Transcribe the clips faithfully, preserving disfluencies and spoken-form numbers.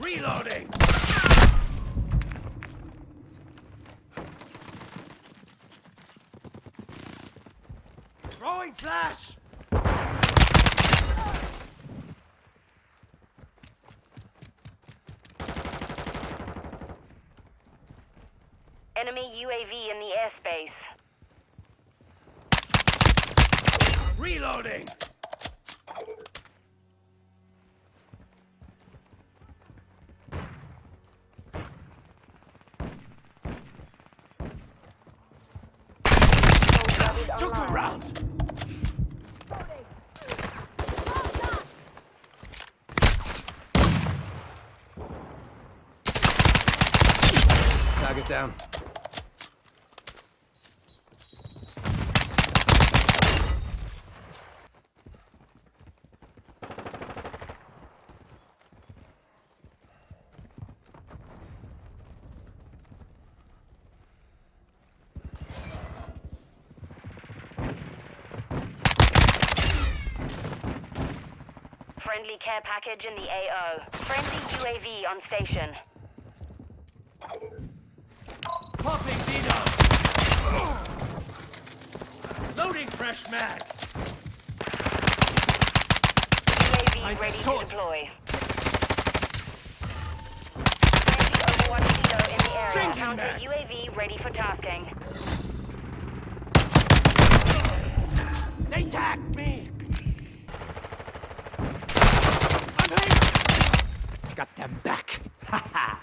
Reloading! Throwing flash! Enemy U A V in the airspace. Reloading! Took a round! Target down. Friendly care package in the A O. Friendly U A V on station. Popping DDoS! Loading fresh mag! U A V I ready just to taught. deploy. Friendly Overwatch Kilo in the area. Changing Counter mags. U A V ready for tasking. They tagged me! I'm hit! Got them back! Ha ha!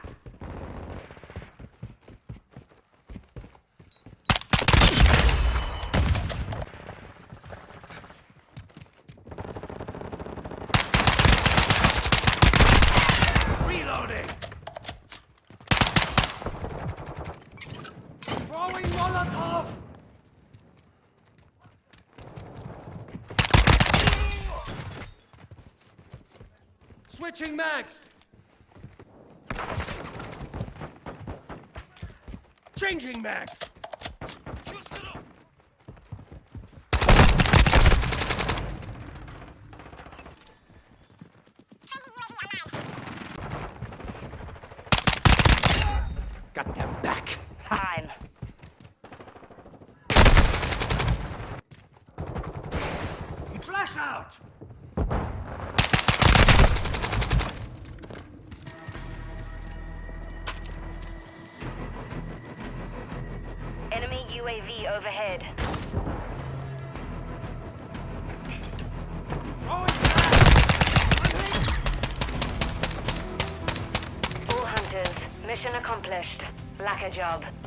Reloading! Throwing Molotov! Switching mags! Changing mags! Got them back! Fine. Flash out! Enemy U A V overhead. Throwing flash! I'm hit! All hunters, mission accomplished. Lack a job.